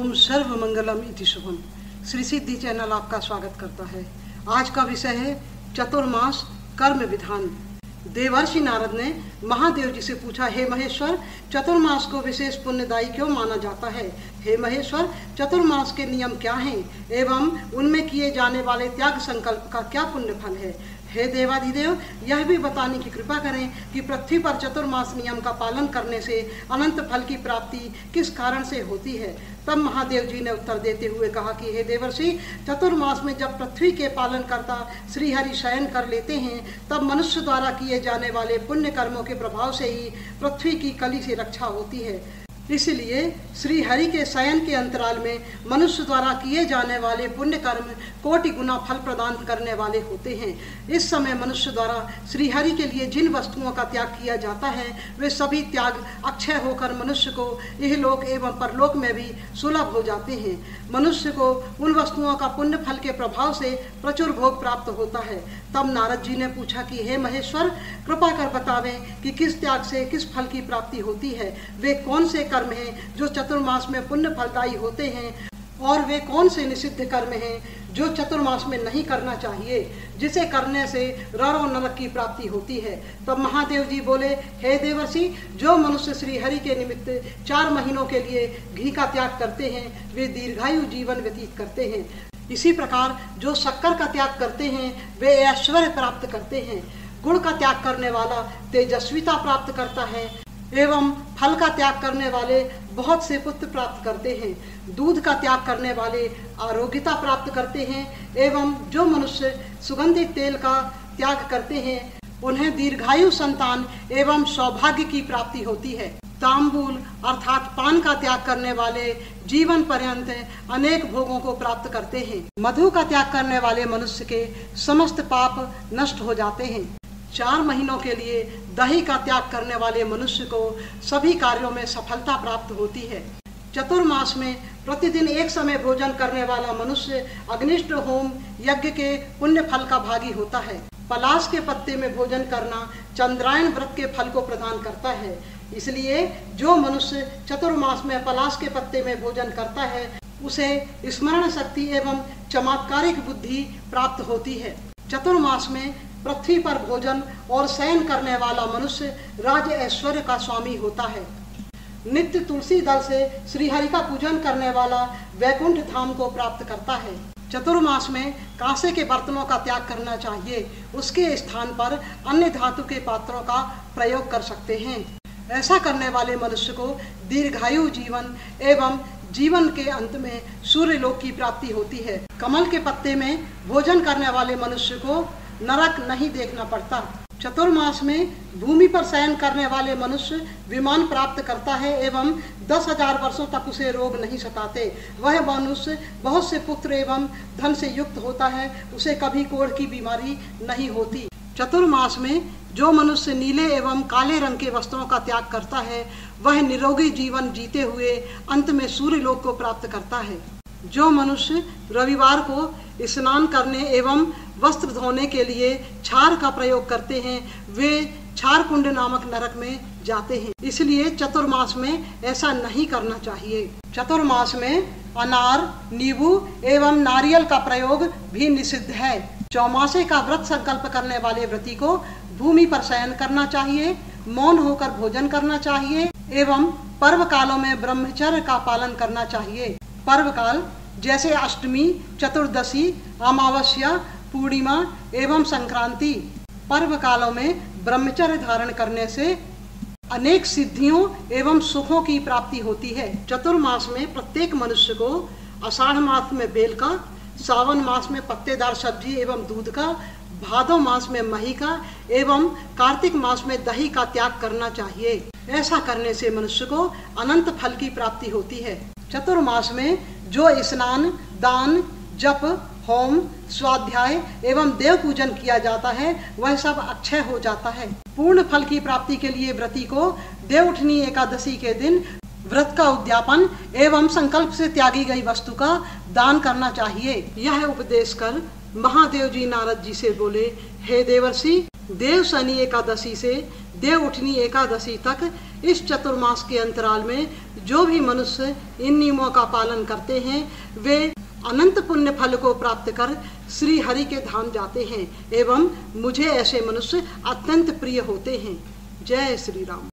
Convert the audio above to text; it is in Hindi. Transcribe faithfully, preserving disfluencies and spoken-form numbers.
ओम सर्व मंगलम इति शुभम। श्री सिद्धि चैनल आपका स्वागत करता है। आज का विषय है चतुर्मास कर्म विधान। देवर्षि नारद ने महादेव जी से पूछा, हे महेश्वर, चतुर्मास को विशेष पुण्यदायी क्यों माना जाता है? हे महेश्वर, चतुर्मास के नियम क्या हैं एवं उनमें किए जाने वाले त्याग संकल्प का क्या पुण्य फल है? हे देवाधिदेव, यह भी बताने की कृपा करें कि पृथ्वी पर चतुर्मास नियम का पालन करने से अनंत फल की प्राप्ति किस कारण से होती है? तब महादेव जी ने उत्तर देते हुए कहा कि हे देवर्षि, चतुर्मास में जब पृथ्वी के पालन करता श्रीहरि शयन कर लेते हैं, तब मनुष्य द्वारा किए जाने वाले पुण्य कर्मों के प्रभाव से ही पृथ्वी की कली से रक्षा होती है। इसलिए श्री हरि के शयन के अंतराल में मनुष्य द्वारा किए जाने वाले पुण्य कर्म कोटि गुना फल प्रदान करने वाले होते हैं। इस समय मनुष्य द्वारा श्री हरि के लिए जिन वस्तुओं का त्याग किया जाता है, वे सभी त्याग अक्षय होकर मनुष्य को इहलोक एवं परलोक में भी सुलभ हो जाते हैं। मनुष्य को उन वस्तुओं का पुण्य फल के प्रभाव से प्रचुर भोग प्राप्त होता है। तब नारद जी ने पूछा कि हे महेश्वर, कृपा कर बतावें कि किस त्याग से किस फल की प्राप्ति होती है? वे कौन से कर्म हैं जो चतुर्मास में पुण्य फलदायी होते हैं, और वे कौन से निषिद्ध कर्म हैं जो चतुर्मास में नहीं करना चाहिए, जिसे करने से रण और नरक की प्राप्ति होती है? तब महादेव जी बोले, हे देवर्षि, जो मनुष्य श्री हरि के निमित्त चार महीनों के लिए घी का त्याग करते हैं, वे दीर्घायु जीवन व्यतीत करते हैं। इसी प्रकार जो शक्कर का त्याग करते हैं, वे ऐश्वर्य प्राप्त करते हैं। गुड़ का त्याग करने वाला तेजस्विता प्राप्त करता है एवं फल का त्याग करने वाले बहुत से पुत्र प्राप्त करते हैं। दूध का त्याग करने वाले आरोग्यता प्राप्त करते हैं एवं जो मनुष्य सुगंधित तेल का त्याग करते हैं, उन्हें दीर्घायु संतान एवं सौभाग्य की प्राप्ति होती है। तांबूल अर्थात पान का त्याग करने वाले जीवन पर्यंत अनेक भोगों को प्राप्त करते हैं। मधु का त्याग करने वाले मनुष्य के समस्त पाप नष्ट हो जाते हैं। चार महीनों के लिए दही का त्याग करने वाले मनुष्य को सभी कार्यों में सफलता प्राप्त होती है। चतुर्मास में प्रतिदिन एक समय भोजन करने वाला मनुष्य अग्निष्ट होम यज्ञ के पुण्य फल का भागी होता है। पलाश के पत्ते में भोजन करना चंद्रायन व्रत के फल को प्रदान करता है। इसलिए जो मनुष्य चतुर्मास में पलाश के पत्ते में भोजन करता है, उसे स्मरण शक्ति एवं चमत्कारिक बुद्धि प्राप्त होती है। चतुर्मास में पृथ्वी पर भोजन और शयन करने वाला मनुष्य राज ऐश्वर्य का स्वामी होता है। नित्य तुलसी दल से श्रीहरि का पूजन करने वाला वैकुंठ धाम को प्राप्त करता है। चतुर्मास में कांसे के बर्तनों का त्याग करना चाहिए, उसके स्थान पर अन्य धातु के पात्रों का प्रयोग कर सकते हैं। ऐसा करने वाले मनुष्य को दीर्घायु जीवन एवं जीवन के अंत में सूर्य लोक की प्राप्ति होती है। कमल के पत्ते में भोजन करने वाले मनुष्य को नरक नहीं देखना पड़ता। चतुर्मास में भूमि पर शयन करने वाले मनुष्य विमान प्राप्त करता है एवं दस हजार वर्षों तक उसे रोग नहीं सताते। वह मनुष्य बहुत से पुत्र एवं धन से युक्त होता है, उसे कभी कोढ़ की बीमारी नहीं होती। चतुर्मास में जो मनुष्य नीले एवं काले रंग के वस्त्रों का त्याग करता है, वह निरोगी जीवन जीते हुए अंत में सूर्य लोक को प्राप्त करता है। जो मनुष्य रविवार को स्नान करने एवं वस्त्र धोने के लिए क्षार का प्रयोग करते हैं, वे क्षार कुंड नामक नरक में जाते हैं। इसलिए चतुर्मास में ऐसा नहीं करना चाहिए। चतुर्मास में अनार, नींबू एवं नारियल का प्रयोग भी निषिद्ध है। चौमासे का व्रत संकल्प करने वाले व्रती को भूमि पर शयन करना चाहिए, मौन होकर भोजन करना चाहिए एवं पर्व कालों में ब्रह्मचर्य का पालन करना चाहिए। पर्व काल जैसे अष्टमी, चतुर्दशी, अमावस्या, पूर्णिमा एवं संक्रांति पर्व कालों में ब्रह्मचर्य धारण करने से अनेक सिद्धियों एवं सुखों की प्राप्ति होती है। चतुर्मास में प्रत्येक मनुष्य को आषाढ़ मास में बेल का, सावन मास में पत्तेदार सब्जी एवं दूध का, भादो मास में मही का एवं कार्तिक मास में दही का त्याग करना चाहिए। ऐसा करने से मनुष्य को अनंत फल की प्राप्ति होती है। चतुर्मास में जो स्नान, दान, जप, होम, स्वाध्याय एवं देव पूजन किया जाता है, वह सब अक्षय हो जाता है। पूर्ण फल की प्राप्ति के लिए व्रती को देवउठनी एकादशी के दिन व्रत का उद्यापन एवं संकल्प से त्यागी गई वस्तु का दान करना चाहिए। यह उपदेश कर महादेव जी नारद जी से बोले, हे देवर्षि, देव शनि एकादशी से देव उठनी एकादशी तक इस चतुर्मास के अंतराल में जो भी मनुष्य इन नियमों का पालन करते हैं वे अनंत पुण्य फल को प्राप्त कर श्री हरि के धाम जाते हैं एवं मुझे ऐसे मनुष्य अत्यंत प्रिय होते हैं। जय श्री राम।